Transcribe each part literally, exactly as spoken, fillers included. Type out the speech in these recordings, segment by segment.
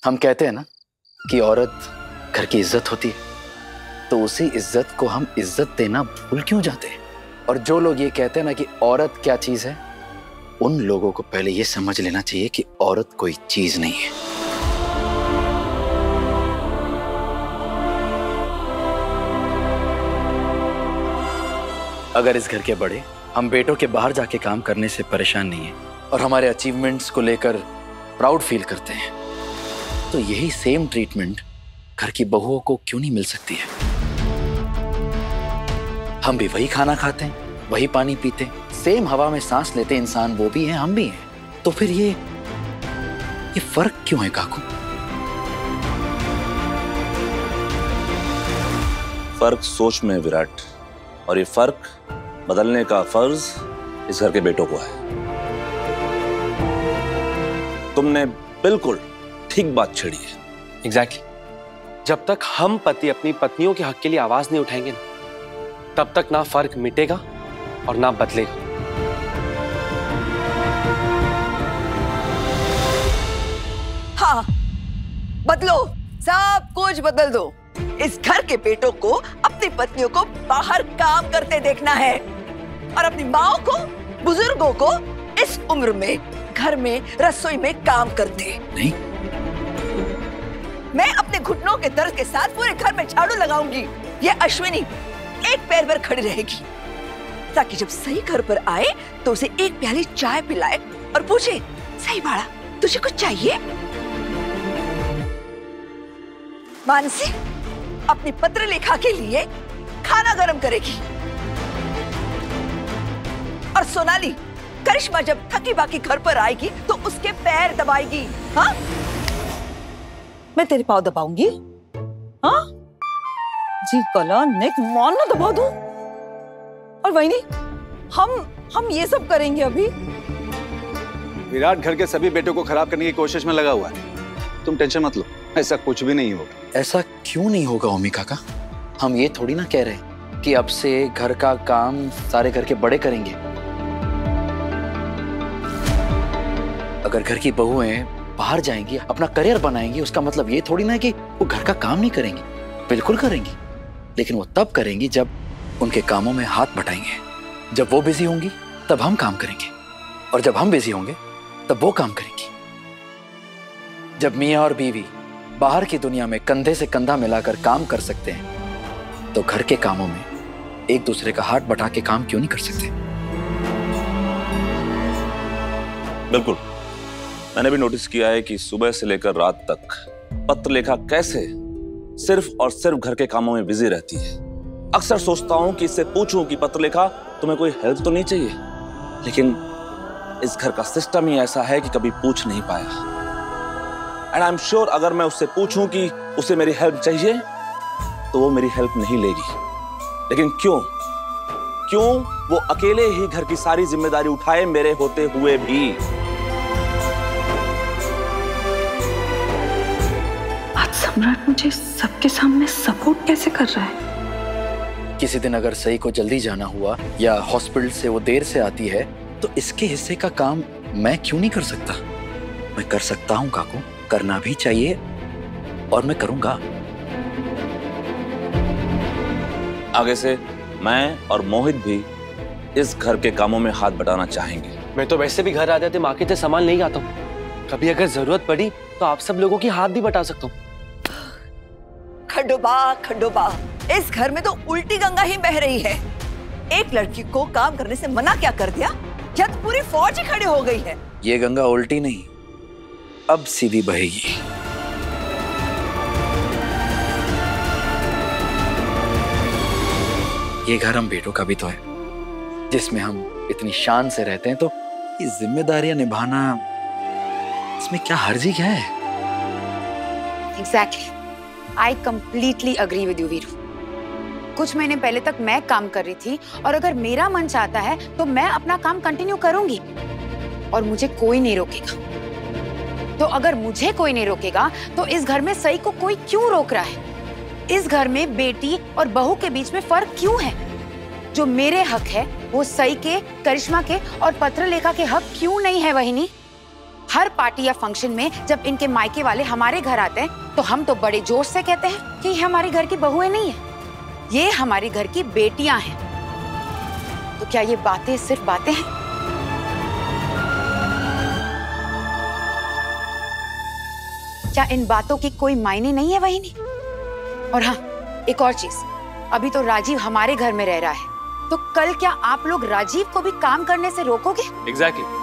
हम कहते हैं ना कि औरत घर की इज्जत होती है, तो उसी इज्जत को हम इज्जत देना भूल क्यों जाते हैं? और जो लोग ये कहते हैं ना कि औरत क्या चीज है, उन लोगों को पहले ये समझ लेना चाहिए कि औरत कोई चीज नहीं है। अगर इस घर के बड़े हम बेटों के बाहर जाके काम करने से परेशान नहीं है और हमारे अचीवमेंट्स को लेकर प्राउड फील करते हैं, तो यही सेम ट्रीटमेंट घर की बहुओं को क्यों नहीं मिल सकती है? हम भी वही खाना खाते हैं, वही पानी पीते हैं, सेम हवा में सांस लेते इंसान वो भी हैं, हम भी हैं। तो फिर ये ये फर्क क्यों है काकू? फर्क सोच में है विराट, और ये फर्क बदलने का फर्ज इस घर के बेटों को है। तुमने बिल्कुल ठीक बात छेड़ी है। Exactly exactly. जब तक हम पति अपनी पत्नियों के हक के लिए आवाज नहीं उठाएंगे ना, तब तक ना फर्क मिटेगा और ना बदलेगा। हाँ, बदलो, सब कुछ बदल दो। इस घर के बेटों को अपनी पत्नियों को बाहर काम करते देखना है और अपनी माओ को, बुजुर्गों को इस उम्र में घर में रसोई में काम करते नहीं। मैं अपने घुटनों के दर्द के साथ पूरे घर में झाड़ू लगाऊंगी। ये अश्विनी एक पैर पर खड़ी रहेगी ताकि जब सही घर पर आए तो उसे एक प्याली चाय पिलाए और पूछे, सही बाड़ा तुझे कुछ चाहिए? मानसी अपनी पत्र लेखा के लिए खाना गरम करेगी और सोनाली करिश्मा जब थकी बाकी घर पर आएगी तो उसके पैर दबाएगी। हाँ, मैं तेरे पाँव दबाऊंगी। हाँ जी, गला नेक मान ना दबा दूं। और वही नहीं, हम हम ये सब करेंगे अभी। विराट घर के सभी बेटों को खराब करने की कोशिश में लगा हुआ है। तुम टेंशन मत लो, ऐसा कुछ भी नहीं होगा। ऐसा क्यों नहीं होगा ओमी काका? हम ये थोड़ी ना कह रहे कि अब से घर का काम सारे घर के बड़े करेंगे। अगर घर की बहुएं बाहर जाएंगी, अपना करियर बनाएंगी, उसका मतलब ये थोड़ी ना है कि वो घर का काम नहीं करेंगी। बिल्कुल करेंगी, लेकिन वो तब करेंगी जब उनके कामों में हाथ बटाएंगे। जब वो बिजी होंगी तब हम काम करेंगे, और जब हम बिजी होंगे तब वो काम करेंगी। जब मियाँ और बीवी बाहर की दुनिया में कंधे से कंधा मिलाकर काम कर सकते हैं, तो घर के कामों में एक दूसरे का हाथ बटा के काम क्यों नहीं कर सकते? बिल्कुल, मैंने भी नोटिस किया है कि सुबह से लेकर रात तक पत्रलेखा कैसे सिर्फ और सिर्फ घर के कामों में बिजी रहती है। अक्सर सोचता हूं कि इससे पूछूं कि पत्रलेखा तुम्हें कोई हेल्प तो नहीं चाहिए, लेकिन इस घर का सिस्टम ही ऐसा है कि कभी पूछ नहीं पाया। एंड आई एम श्योर अगर मैं उससे पूछूं कि उसे मेरी हेल्प चाहिए तो वो मेरी हेल्प नहीं लेगी। लेकिन क्यों क्यों वो अकेले ही घर की सारी जिम्मेदारी उठाए मेरे होते हुए भी? आज सम्राट मुझे सबके सामने सपोर्ट कैसे कर रहा है? किसी दिन अगर सई को जल्दी जाना हुआ या हॉस्पिटल से वो देर से आती है, तो इसके हिस्से का काम मैं क्यों नहीं कर सकता? मैं कर सकता हूं काकू, करना भी चाहिए और मैं करूंगा। आगे से मैं और मोहित भी इस घर के कामों में हाथ बटाना चाहेंगे। मैं तो वैसे भी घर आ जाते माँ के सामान नहीं आता हूँ। कभी अगर जरूरत पड़ी तो आप सब लोगों की हाथ भी बटा सकता हूँ। खंडोबा खंडोबा, इस घर में तो उल्टी गंगा ही बह रही है। एक लड़की को काम करने से मना क्या कर दिया, या तो पूरी फौज ही खड़ी हो गई है। ये गंगा उल्टी नहीं, अब सीधी बहेगी। ये घर हम बेटों का भी तो है, जिसमें हम इतनी शान से रहते हैं, तो ये जिम्मेदारियां निभाना, इसमें क्या हर्जी क्या है? Exactly, I completely agree with you Veeru. कुछ महीने पहले तक मैं काम कर रही थी, और अगर मेरा मन चाहता है तो मैं अपना काम कंटिन्यू करूंगी और मुझे कोई नहीं रोकेगा। तो अगर मुझे कोई नहीं रोकेगा तो इस घर में सई को कोई क्यों रोक रहा है? इस घर में बेटी और बहू के बीच में फर्क क्यों है? जो मेरे हक है वो सई के, करिश्मा के और पत्रलेखा के हक क्यों नहीं है? वहिनी, हर पार्टी या फंक्शन में जब इनके मायके वाले हमारे घर आते हैं तो हम तो बड़े जोश से कहते हैं कि ये हमारे घर की बहुएं नहीं है, ये हमारे घर की बेटियां हैं। तो क्या ये बातें सिर्फ बातें हैं? क्या इन बातों की कोई मायने नहीं है वहीनी? और हाँ, एक और चीज, अभी तो राजीव हमारे घर में रह रहा है, तो कल क्या आप लोग राजीव को भी काम करने से रोकोगे? Exactly exactly.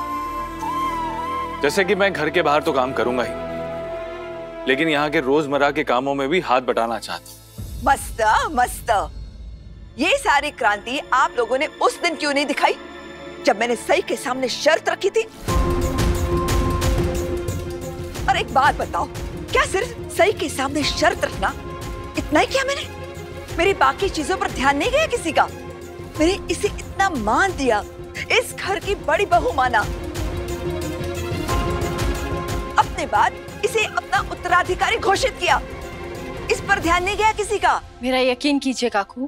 जैसे कि मैं घर के बाहर तो काम करूंगा ही, लेकिन यहाँ के रोजमर्रा के कामों में भी हाथ बटाना चाहता हूँ। मस्त मस्त। ये सारी क्रांति आप लोगों ने उस दिन क्यों नहीं दिखाई जब मैंने सही के सामने शर्त रखी थी? और एक बात बताओ, क्या सिर्फ सही के सामने शर्त रखना इतना ही किया मैंने? मेरी बाकी चीजों पर ध्यान नहीं गया किसी का? मैंने इसे इतना मान दिया, इस घर की बड़ी बहू माना, अपने बाद इसे अपना उत्तराधिकारी घोषित किया, इस पर ध्यान नहीं गया किसी का? मेरा यकीन कीजिए काकू,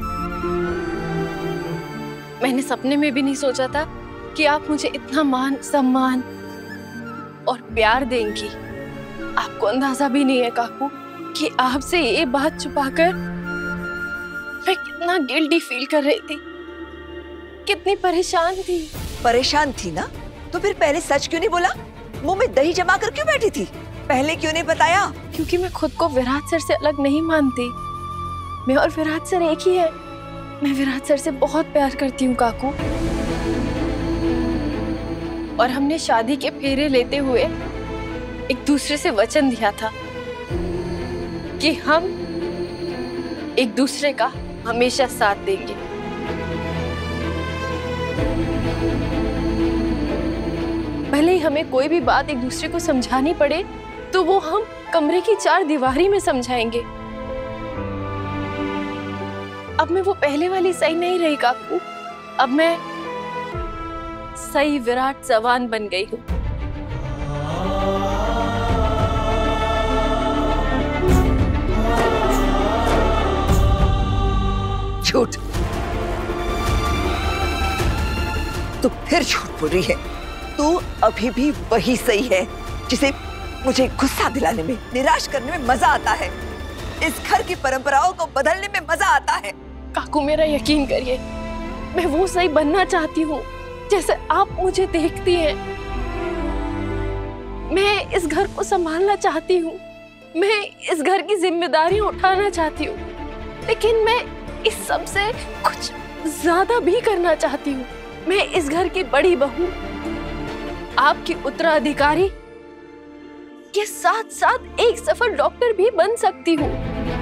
मैंने सपने में भी नहीं सोचा था कि आप मुझे इतना मान सम्मान और प्यार देंगी। आपको अंदाजा भी नहीं है काकू कि आपसे ये बात छुपाकर मैं कितना गिल्टी फील कर रही थी, कितनी परेशान थी। परेशान थी ना, तो फिर पहले सच क्यों नहीं बोला? मुंह में दही जमा कर क्यों बैठी थी? पहले क्यों नहीं बताया? क्योंकि मैं खुद को विराट सर से अलग नहीं मानती। मैं और विराट सर एक ही है। मैं विराट सर से बहुत प्यार करती हूँ काकू, और हमने शादी के फेरे लेते हुए एक दूसरे से वचन दिया था कि हम एक दूसरे का हमेशा साथ देंगे। भले ही हमें कोई भी बात एक दूसरे को समझानी पड़े तो वो हम कमरे की चार दीवारी में समझाएंगे। अब मैं वो पहले वाली सही नहीं रही काकू, अब मैं सही विराट जवान बन गई हूँ। झूठ, तू फिर झूठ बोल रही है। तू अभी भी वही सही है जिसे मुझे गुस्सा दिलाने में, निराश करने में मजा आता है। इस घर की परंपराओं को बदलने में मजा आता है। काकू मेरा यकीन करिए, मैं वो सही बनना चाहती हूँ जैसे आप मुझे देखती हैं। मैं इस घर को संभालना चाहती हूँ, मैं इस घर की जिम्मेदारियां उठाना चाहती हूँ, लेकिन मैं इस सब से कुछ ज्यादा भी करना चाहती हूँ। मैं इस घर की बड़ी बहू, आपकी उत्तराधिकारी के साथ साथ एक सफल डॉक्टर भी बन सकती हूँ।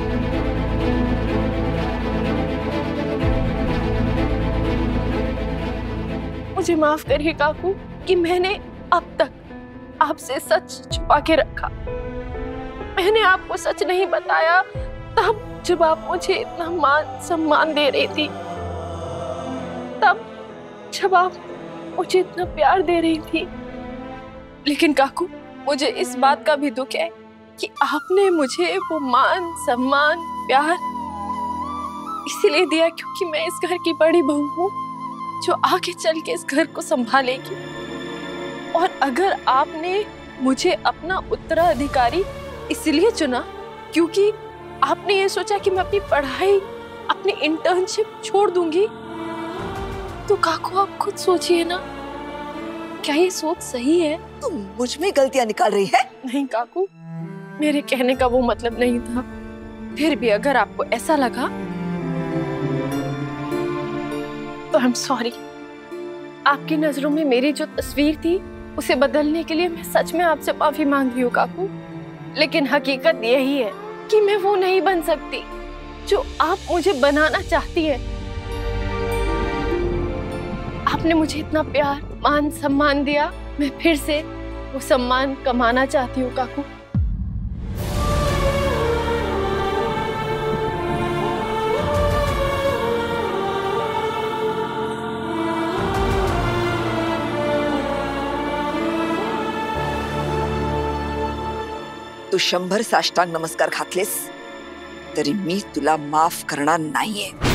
मुझे माफ करिए काकू कि मैंने अब तक आपसे सच छुपा के रखा। मैंने आपको सच नहीं बताया तब जब आप मुझे इतना मान सम्मान दे रही थी, तब जब आप मुझे इतना प्यार दे रही थी। लेकिन काकू मुझे इस बात का भी दुख है कि आपने मुझे वो मान सम्मान प्यार इसीलिए दिया क्योंकि मैं इस घर की बड़ी बहू हूँ जो आगे चल के इस घर को संभालेगी। और अगर आपने मुझे अपना उत्तराधिकारी इसलिए चुना क्योंकि आपने ये सोचा कि मैं अपनी पढ़ाई, अपनी इंटर्नशिप छोड़ दूंगी, तो काकू आप खुद सोचिए ना, क्या ये सोच सही है? तुम मुझ में गलतियां निकाल रही है? नहीं काकू, मेरे कहने का वो मतलब नहीं था। फिर भी अगर आपको ऐसा लगा तो आई एम सॉरी। आपकी नजरों में मेरी जो तस्वीर थी उसे बदलने के लिए मैं सच में आपसे माफी मांग रही हूँ काकू, लेकिन हकीकत यही है कि मैं वो नहीं बन सकती जो आप मुझे बनाना चाहती हैं। आपने मुझे इतना प्यार मान सम्मान दिया, मैं फिर से वो सम्मान कमाना चाहती हूँ काकू। तू शंभर साष्टांग नमस्कार घातलेस तरी मी तुला माफ करणार नाहीये।